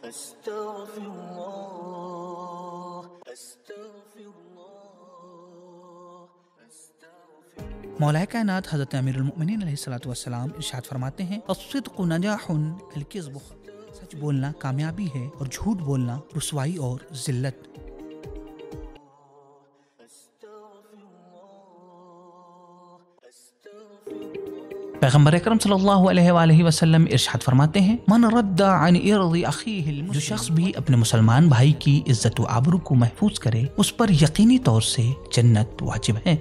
मौलाए कायनात हज़रत अमीरुल मोमिनीन अलैहिस्सलातु वस्सलाम इरशाद फरमाते हैं, अस्सिद्क़ु नजाहुन अल-किज़्बु, सच बोलना कामयाबी है और झूठ बोलना रुसवाई और जिल्लत। पैगम्बर अकरम सल्लल्लाहु अलैहि वसल्लम इरशाद फरमाते हैं, मन रद्दा अन इर्दि अखीहिल मुस्लिम, जो शख्स भी अपने मुसलमान भाई की इज्जत व आबरू को महफूज करे उस पर यकीनी तौर से जन्नत वाजिब है।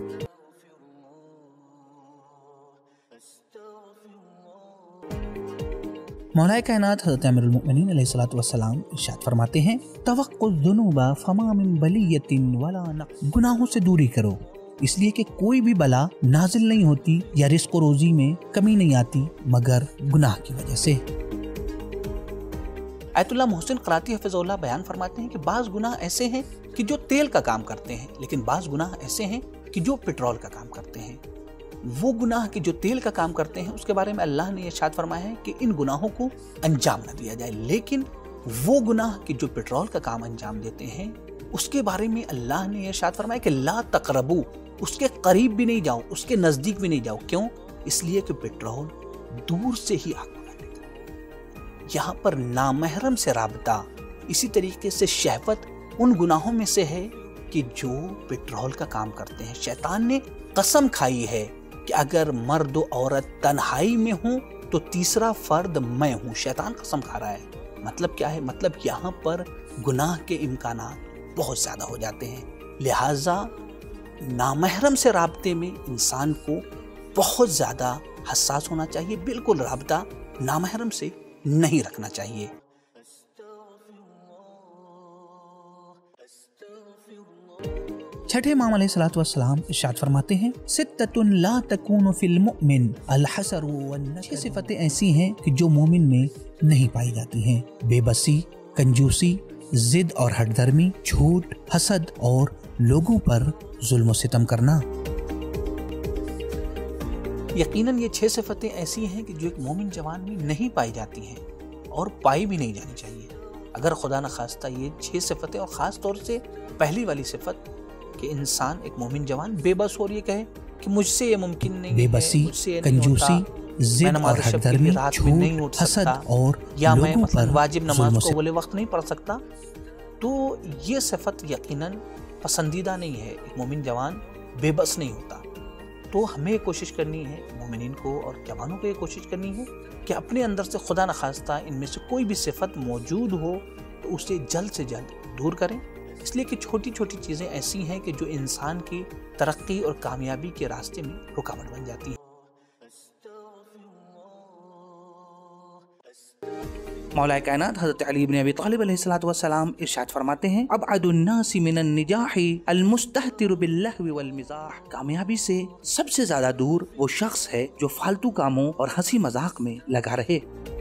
मौलाए कायनात हज़रत अमीरुल मोमिनीन अलैहिस्सलातु वस्सलाम इरशाद फरमाते हैं, तवक्कुज़-ज़ुनूबा फमा मिन बलियतिन वला नक़्स, गुनाहों से दूरी करो इसलिए कि कोई भी बला नाजिल नहीं होती या रिस्क और रोजी में कमी नहीं आती मगर गुनाह की वजह से। आयतुल्लाह मोहसिन क़राती हफ़िज़हुल्लाह बयान फरमाते हैं कि बाज़ गुनाह ऐसे हैं कि जो तेल का काम करते हैं, लेकिन बाज़ गुनाह ऐसे हैं कि जो पेट्रोल का काम करते हैं। वो गुनाह कि जो तेल का काम करते हैं उसके बारे में अल्लाह ने इरशाद फरमाया है कि इन गुनाहों को अंजाम न दिया जाए, लेकिन वो गुनाह कि जो पेट्रोल का काम अंजाम देते हैं उसके बारे में अल्लाह ने इरशाद फरमाया कि ला तक़रबू, उसके करीब भी नहीं जाओ, उसके नजदीक भी नहीं जाओ। क्यों? इसलिए कि पेट्रोल दूर से ही आग भगा देता है। यहाँ पर नामहरम से राबता, इसी तरीके से शहवत उन गुनाहों में से है कि जो पेट्रोल का काम करते हैं। शैतान ने कसम खाई है कि अगर मर्द और औरत तन्हाई में हो तो तीसरा फर्द मैं हूँ। शैतान कसम खा रहा है। मतलब क्या है? मतलब यहाँ पर गुनाह के इम्कानात बहुत ज्यादा हो जाते हैं। लिहाजा नामहरम से राब्ते में इंसान को बहुत ज्यादा हसास होना चाहिए। बिल्कुल राब्ता नामहरम से नहीं रखना चाहिए। छठे इमाम अलैहिस्सलातु वस्सलाम इरशाद फरमाते हैं, सित्ततुन ला तकूनु फिल मुमिन अल-हसरु वन-नशर, छह सिफतें ऐसी हैं कि जो मोमिन में नहीं पाई जाती हैं। बेबसी, कंजूसी, जिद और हठधर्मी, झूठ, हसद और लोगों पर जुल्म सितम करना। यकीनन ये छह सिफतें ऐसी हैं कि जो एक मोमिन जवान में नहीं पाई जाती हैं और पाई भी नहीं जानी चाहिए। अगर खुदा न खास्ता ये छह सिफतें, और ख़ास तौर से पहली वाली सिफत कि इंसान एक मोमिन जवान बेबस हो और ये कहे कि मुझसे ये मुमकिन नहीं, बेबसी, कंजूसी, जिद और हठधर्मी, झूठ, हसद और या मैं वाजिब नमाज को बोले वक्त नहीं पढ़ सकता, तो ये सिफत यकीनन पसंदीदा नहीं है। एक मोमिन जवान बेबस नहीं होता। तो हमें कोशिश करनी है, मोमिनीन को और जवानों को ये कोशिश करनी है कि अपने अंदर से खुदा न खास्ता इनमें से कोई भी सिफत मौजूद हो तो उसे जल्द से जल्द दूर करें। इसलिए कि छोटी छोटी चीज़ें ऐसी हैं कि जो इंसान की तरक्की और कामयाबी के रास्ते में रुकावट बन जाती हैं। मौलाए कायनात हज़रत अली इब्न अबी तालिब अलैहिस्सलातु वस्सलाम इरशाद फरमाते हैं, अबअदुन नासी मिनन निजाहि अल-मुस्तहतिरु बिल-लहवी वल-मिज़ाह, कामयाबी से सबसे ज्यादा दूर वो शख्स है जो फालतू कामों और हंसी मजाक में लगा रहे।